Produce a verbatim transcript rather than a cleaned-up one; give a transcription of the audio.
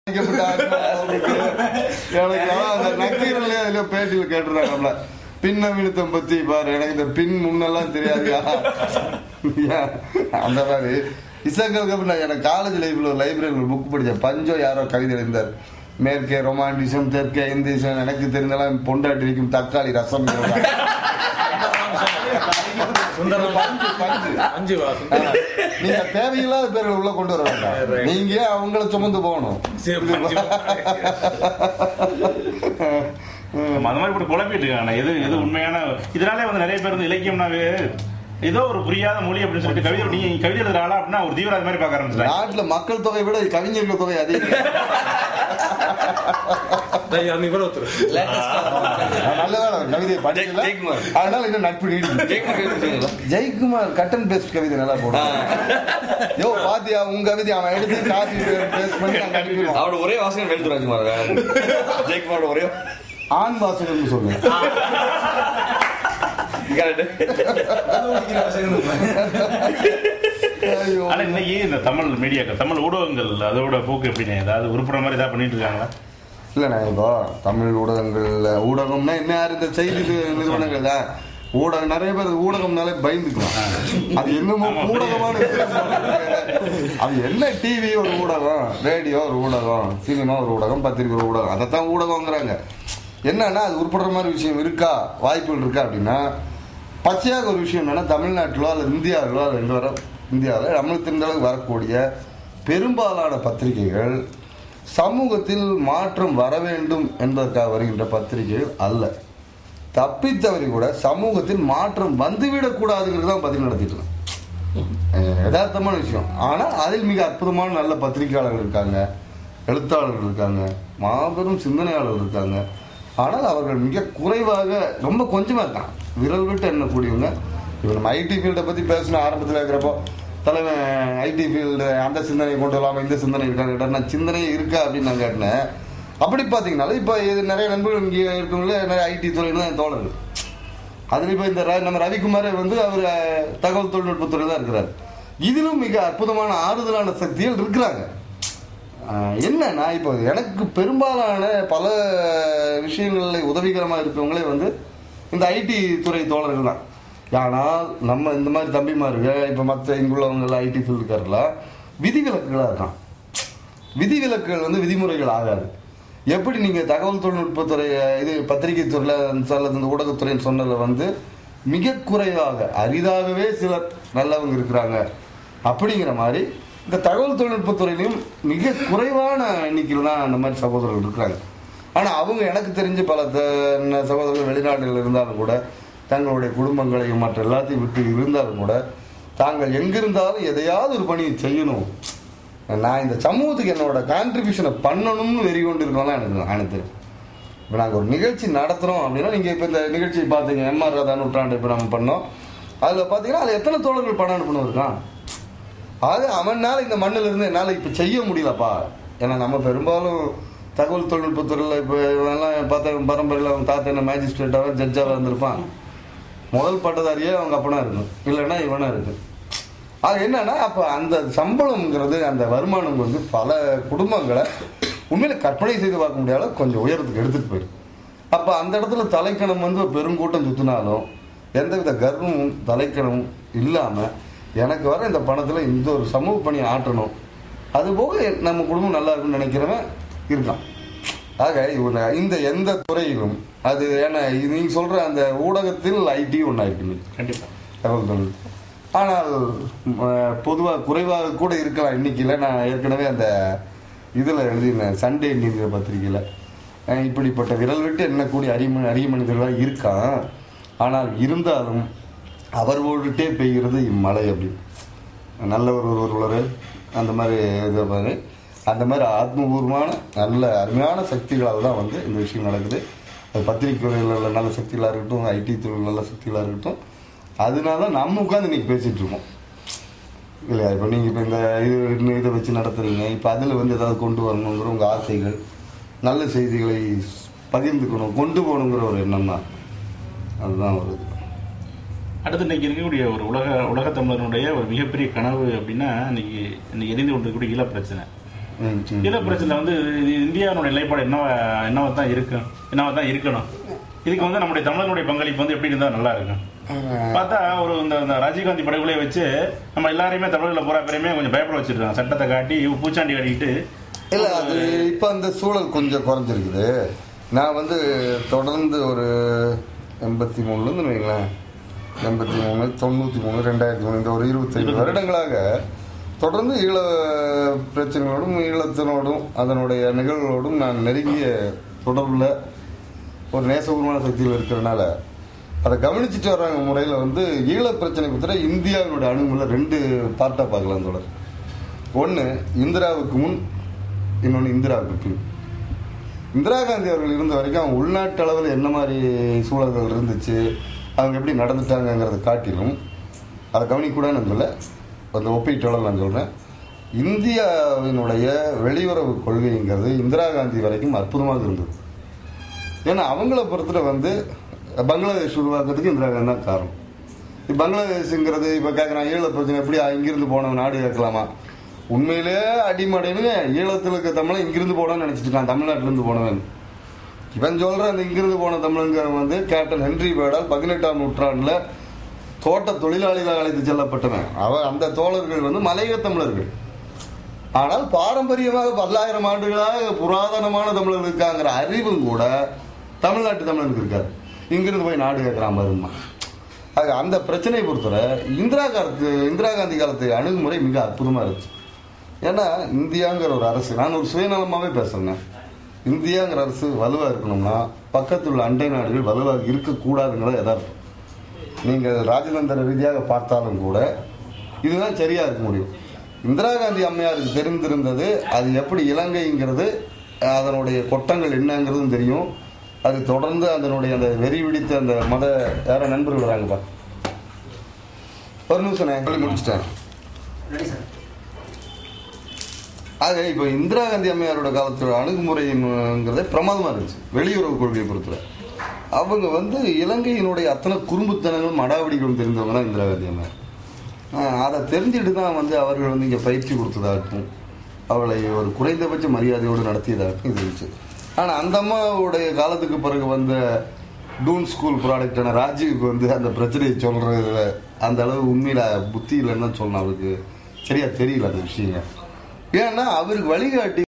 நக்கீரன்லயே அதுல பேட்டியில கேட்டுறாங்கல்ல, பின்ன விழுத்தம் பத்தி பாரு, எனக்கு இந்த பின் முன்னெல்லாம் தெரியாதியா அந்த மாதிரி. இசங்களுக்கு அப்புறம் எனக்கு காலேஜ் லைஃப்ல ஒரு லைப்ரரியில் ஒரு புக் படித்தேன். பஞ்சோ யாரோ கவிதை எழுந்தார். மேற்கே ரொமான்டிசம், தெற்கே இந்திசம், எனக்கு தெரிஞ்செல்லாம் பொண்டாட்டி இருக்கும் தக்காளி ரசம். நீங்க தேவையில்லாத பேர்கள் உள்ள கொண்டு வர வேண்டாம், நீங்க அவங்கள சுமந்து போகணும். அந்த மாதிரி குழப்பிட்டு இருக்காங்க எது எது உண்மையான. இதனாலே வந்து நிறைய பேர் வந்து இலக்கியம்னாவே ஏதோ ஒரு புரியாத மொழி அப்படின்னு சொல்லிட்டு கவிதை, நீ கவிதை எழுதுற ஆளா அப்படின்னா ஒரு தீவிர மாதிரி பார்க்க ஆரம்பிச்சிட்டாங்க. நாட்டுல மக்கள் தொகை விட கவிஞர்கள் தொகை அதிகம். நல்ல கவிதையை படிக்கல, அதனால இன்னும் நட்பு நீடிச்சு. ஜெயக்குமார் கட் அண்ட் பேஸ்ட் கவிதை நல்லா போடுறான். யோ பாத்தியா உங்க கவிதை அவன் எடுத்து காப்பி பேஸ்ட் பண்ணி நாங்க அனுப்பிடுவோம். அவரோட ஒரே வாசகம் எழுதுறாஜுமார். ஜெயக்குமாரோட ஒரே ஆண் வாசகம்னு சொல்லு. ஆனா இன்னைக்கு இந்த தமிழ் மீடியாக்கள், தமிழ் ஊடகங்கள் அதோட போக்கு எப்படின்னா ஏதாவது உருப்பட மாதிரி ஏதாவது பண்ணிட்டு இருக்காங்களா? இல்லண்ணா, இப்போ தமிழ் ஊடகங்கள்ல ஊடகம்னா என்ன, யாரு இந்த செய்தி நிறுவனங்கள் தான் ஊடகம். நிறைய பேர் ஊடகம்னாலே பயந்துக்கலாம். அது என்னமோ ஊடகமான அது என்ன, டிவி ஒரு ஊடகம், ரேடியோ ஒரு ஊடகம், சினிமா ஒரு ஊடகம், பத்திரிகை ஒரு ஊடகம், அதைத்தான் ஊடகங்கிறாங்க. என்னன்னா அது உருப்படுற மாதிரி விஷயம் இருக்கா, வாய்ப்புகள் இருக்கா அப்படின்னா, பச்சையாக ஒரு விஷயம் என்னன்னா, தமிழ்நாட்டிலோ அல்லது இந்தியாவிலோ அல்லது எங்க வர இந்தியாவில் நம்மளுக்கு தெரிந்த அளவுக்கு வரக்கூடிய பெரும்பாலான பத்திரிகைகள் சமூகத்தில் மாற்றம் வர வேண்டும் என்பதற்காக வருகின்ற பத்திரிகைகள் அல்ல. தப்பித்தவரை கூட சமூகத்தில் மாற்றம் வந்துவிடக்கூடாதுங்கிறது தான் பத்திரிகை நடத்திட்டு இருக்கோம். யதார்த்தமான விஷயம். ஆனால் அதில் மிக அற்புதமான நல்ல பத்திரிகையாளர்கள் இருக்காங்க, எழுத்தாளர்கள் இருக்காங்க, மாபெரும் சிந்தனையாளர்கள் இருக்காங்க. ஆனால் அவர்கள் மிக குறைவாக, ரொம்ப கொஞ்சமாக இருக்காங்க, விரல் விட்டு எண்ணக்கூடியவங்க. இப்போ நம்ம ஐடி ஃபீல்டை பற்றி பேசின ஆரம்பத்தில் இருக்கிறப்போ, தலைவன் ஐடி ஃபீல்டு அந்த சிந்தனை கொண்டு வரலாமல் இந்த சிந்தனை இருக்காங்க, நான் சிந்தனையே இருக்கா அப்படின்னு நான் கேட்டேன். அப்படி பார்த்தீங்கன்னாலும் இப்போ இது நிறைய நண்பர்கள் இங்கே இருக்கவங்களே நிறைய ஐடி துறையில் தான் தோழர்கள். அதில் இப்போ இந்த நம்ம ரவிக்குமார் வந்து அவர் தகவல் தொழில்நுட்பத்துறையில் தான் இருக்கிறார். இதிலும் மிக அற்புதமான ஆறுதலான சக்திகள் இருக்கிறாங்க. என்னன்னா இப்போ எனக்கு பெரும்பாலான பல விஷயங்களில் உதவிகரமாக இருக்கிறவங்களே வந்து இந்த ஐடி துறை தோழர்கள் தான். ஆனால் நம்ம இந்த மாதிரி தம்பிமாருங்க இப்போ மற்ற இங்குள்ளவங்க ஐடி ஃபீல்டுக்காரெல்லாம் விதிவிலக்குகளாக இருக்கான். விதிவிலக்குகள் வந்து விதிமுறைகள் ஆகாது. எப்படி நீங்கள் தகவல் தொழில்நுட்பத்துறை இது பத்திரிகை துறையில் அல்லது இந்த ஊடகத்துறைன்னு சொன்னதில் வந்து மிக குறைவாக அரிதாகவே சிலர் நல்லவங்க இருக்கிறாங்க. அப்படிங்கிற மாதிரி இந்த தகவல் தொழில்நுட்பத்துறையிலையும் மிக குறைவான எண்ணிக்கையில் தான் அந்த மாதிரி சகோதரர்கள் இருக்கிறாங்க. ஆனால் அவங்க எனக்கு தெரிஞ்சு பல சகோதரர்கள் வெளிநாடுகள் இருந்தாலும் கூட, தங்களுடைய குடும்பங்களையும் மற்ற எல்லாத்தையும் விட்டு இருந்தாலும் கூட, தாங்கள் எங்கிருந்தாலும் எதையாவது ஒரு பணியை செய்யணும், நான் இந்த சமூகத்துக்கு என்னோட கான்ட்ரிபியூஷனை பண்ணணும்னு வெறி கொண்டு இருக்கோம்லாம் எனக்கு எனக்கு தெரியும். இப்போ நாங்கள் ஒரு நிகழ்ச்சி நடத்துகிறோம் அப்படின்னா, நீங்கள் இப்போ இந்த நிகழ்ச்சியை பார்த்தீங்க, எம்ஆர் ராதா நூற்றாண்டு இப்போ நம்ம பண்ணோம். அதில் பார்த்தீங்கன்னா அது எத்தனை தோழர்கள் பணம் அனுப்பணும் இருக்கான். அது அவனால் இந்த மண்ணில் இருந்து என்னால் இப்போ செய்ய முடியலப்பா. ஏன்னா நம்ம பெரும்பாலும் தகவல் தொழில்நுட்பத்துறையில் இப்போ எல்லாம் பார்த்தா பரம்பரையில் அவங்க தாத்தா என்ன மேஜிஸ்ட்ரேட்டாக ஜட்ஜாக இருந்திருப்பான். முதல் பட்டதாரியே அவங்க அப்பனா இருக்கும், இல்லைன்னா இவனா இருக்கு. அது என்னன்னா அப்போ அந்த சம்பளம்ங்கிறது, அந்த வருமானம் வந்து பல குடும்பங்களை உண்மையில கற்பனை செய்து பார்க்க முடியாத கொஞ்சம் உயரத்துக்கு எடுத்துட்டு போயிருக்கு. அப்போ அந்த இடத்துல தலைக்கணம் வந்து ஒரு பெருங்கூட்டம் சுற்றினாலும் எந்தவித கர்வமும் தலைக்கணமும் இல்லாமல் எனக்கு வர இந்த பணத்தில் இந்த ஒரு சமூக பணியை ஆற்றணும், அதுபோக நம்ம குடும்பம் நல்லா இருக்குன்னு நினைக்கிறவன் இருக்கான். ஆக இந்த எந்த துறையிலும் அது ஏன்னா நீங்கள் சொல்கிற அந்த ஊடகத்தில் ஐடி ஒன்றா இருக்குது கண்டிப்பாக தகவல் தொழில்நுட்பம். ஆனால் பொதுவாக குறைவாக கூட இருக்கலாம் எண்ணிக்கையில். நான் ஏற்கனவே அந்த இதில் எழுதினேன், சண்டே என்கிற பத்திரிகையில், இப்படிப்பட்ட விரல் விட்டு எண்ணக்கூடிய அறிம அரிய மனிதர்களாக இருக்கான். ஆனால் இருந்தாலும் அவர் ஓடிட்டே பெய்கிறது இம்மழை அப்படின்னு நல்ல ஒரு ஒருவர் அந்த மாதிரி இது பாரு, அந்த மாதிரி ஆத்மபூர்வமான நல்ல அருமையான சக்திகளால் தான் வந்து இந்த விஷயம் நடக்குது. அது பத்திரிகை துறையில் நல்ல சக்திகளாக இருக்கட்டும், ஐடி துறையில் நல்ல சக்திகளாக இருக்கட்டும். அதனால நம்ம உட்காந்து இன்றைக்கி பேசிகிட்டு இருக்கோம் இல்லையா. இப்போ நீங்கள் இப்போ இந்த இது இதை வச்சு நடத்துறீங்க, இப்போ அதில் வந்து ஏதாவது கொண்டு வரணுங்கிற உங்கள் ஆசைகள், நல்ல செய்திகளை பகிர்ந்துக்கணும், கொண்டு போகணுங்கிற ஒரு எண்ணம் தான். அதுதான் ஒரு இது. அடுத்து இன்னைக்கு இருக்கக்கூடிய ஒரு உலக உலக தமிழனுடைய ஒரு மிகப்பெரிய கனவு அப்படின்னா இன்னைக்கு இன்னைக்கு எரிந்து கொண்டிருக்கக்கூடிய ஈழ பிரச்சனை. ஈழ பிரச்சனை வந்து இது இந்தியாவுடைய நிலைப்பாடு என்னவா என்னவா தான் இருக்கு என்னவா தான் இருக்கணும். இதுக்கு வந்து நம்முடைய தமிழர்களுடைய பங்களிப்பு வந்து எப்படி இருந்தால் நல்லா இருக்கும். பார்த்தா ஒரு இந்த ராஜீவ்காந்தி படுகொலையை வச்சு நம்ம எல்லாரையுமே தமிழர்களை பூரா பேரையுமே கொஞ்சம் பயப்பட வச்சிருக்காங்க. சட்டத்தை காட்டி பூச்சாண்டி காட்டிக்கிட்டு இல்லை, அது இப்போ அந்த சூழல் கொஞ்சம் குறைஞ்சிருக்குது. நான் வந்து தொடர்ந்து ஒரு எண்பத்தி மூணுலேருந்து வைங்களேன், எண்பத்தி மூணு தொண்ணூற்றி மூணு ரெண்டாயிரத்தி மூணு இந்த ஒரு இருபத்தைந்து வருடங்களாக தொடர்ந்து ஈழ பிரச்சனைகளோடும் ஈழத்தினோடும் அதனுடைய நிகழ்வுகளோடும் நான் நெருங்கிய தொடர்பில் ஒரு நேசபூர்வமான சக்தியில் இருக்கிறதுனால அதை கவனிச்சுட்டு வர்றாங்க முறையில் வந்து ஈழ பிரச்சனை பற்றி இந்தியாவினுடைய அணுகுமுறை ரெண்டு பார்ட்டாக பார்க்கலாம் தொடர். ஒன்று இந்திராவுக்கு முன், இன்னொன்று இந்திராவுக்கு பின். இந்திரா காந்தி அவர்கள் இருந்த வரைக்கும் அவங்க உள்நாட்டு அளவில் என்ன மாதிரி சூழல்கள் இருந்துச்சு, அவங்க எப்படி நடந்துட்டாங்கிறத காட்டிலும் அதை கவனிக்கூடாது நான் சொல்ல, அந்த ஒப்பீட்டளவில் நான் சொல்கிறேன். இந்தியாவினுடைய வெளியுறவு கொள்கைங்கிறது இந்திரா காந்தி வரைக்கும் அற்புதமாக இருந்தது. ஏன்னா அவங்கள பொறுத்தவரை வந்து பங்களாதேஷ் உருவாக்குறதுக்கு இந்திரா காந்தி தான் காரணம். இப்போ பங்களாதேஷுங்கிறது இப்போ கேட்குறான் ஈழ பிரச்சனை எப்படி இங்கிருந்து போனவன் நாடு கேட்கலாமா? உண்மையிலே அடிமடைன்னு ஈழத்தில் இருக்க தமிழன் இங்கிருந்து போனோன்னு நினச்சிட்டு இருக்கான், தமிழ்நாட்டிலேருந்து போனவன். இவன் சொல்கிற அந்த இங்கிருந்து போன தமிழங்கிறவன் வந்து கேப்டன் ஹென்றி பேர்டால் பதினெட்டாம் நூற்றாண்டில் தோட்ட தொழிலாளிகளாக அழைத்து செல்லப்பட்டவன். அவ அந்த தோழர்கள் வந்து மலையக தமிழர்கள். ஆனால் பாரம்பரியமாக பல்லாயிரம் ஆண்டுகளாக புராதனமான தமிழர்கள் இருக்காங்கிற அறிவும் கூட தமிழ்நாட்டு தமிழனுக்கு இருக்காது. இங்கிருந்து போய் நாடு கேட்குறான் பாருமா. அது அந்த பிரச்சனையை பொறுத்தவரை இந்திரா காலத்து இந்திரா காந்தி காலத்து அணுகுமுறை மிக அற்புதமாக இருந்துச்சு. ஏன்னா இந்தியாங்கிற ஒரு அரசு, நான் ஒரு சுயநலமாகவே பேசுகிறேன், இந்தியாங்கிற அரசு வலுவாக இருக்கணும்னா பக்கத்தில் உள்ள அண்டை நாடுகள் வலுவாக இருக்கக்கூடாதுங்கிறத யதார்த்தம். நீங்கள் ராஜதந்திர ரீதியாக பார்த்தாலும் கூட இதுதான் சரியாக இருக்க முடியும். இந்திரா காந்தி அம்மையாருக்கு தெரிந்திருந்தது அது எப்படி இலங்கைங்கிறது, அதனுடைய கொட்டங்கள் என்னங்கிறதும் தெரியும். அது தொடர்ந்து அதனுடைய அந்த வெறி பிடித்த அந்த மத யார நண்பர்கள் வராங்கப்பா, ஒரு நிமிஷம் நான் சொல்லி முடிச்சிட்டேன். ஆக இப்போ இந்திரா காந்தி அம்மையாரோட காலத்தோட அணுகுமுறைங்கிறதே பிரமாதமாக இருந்துச்சு. வெளியுறவு கொள்கையை பொறுத்தவரை அவங்க வந்து இலங்கையினுடைய அத்தனை குறும்புத்தனங்களும் மடாவடிகளும் தெரிந்தவங்க தான் இந்திரா காந்தி அம்மையார். அதை தெரிஞ்சுட்டு தான் வந்து அவர்கள் வந்து இங்கே பயிற்சி கொடுத்ததாகட்டும், அவளை ஒரு குறைந்தபட்ச மரியாதையோடு நடத்தியதாகட்டும் இது இருந்துச்சு. ஆனால் அந்த அம்மாவுடைய காலத்துக்கு பிறகு வந்த டூன் ஸ்கூல் ப்ராடக்டான ராஜீவுக்கு வந்து அந்த பிரச்சனையை சொல்கிறதுல அந்த அளவு உண்மையில் புத்தி இல்லைன்னு தான் சொல்லணும். அவருக்கு சரியாக தெரியல அந்த விஷயங்க. ஏன்னா அவருக்கு வழிகாட்டி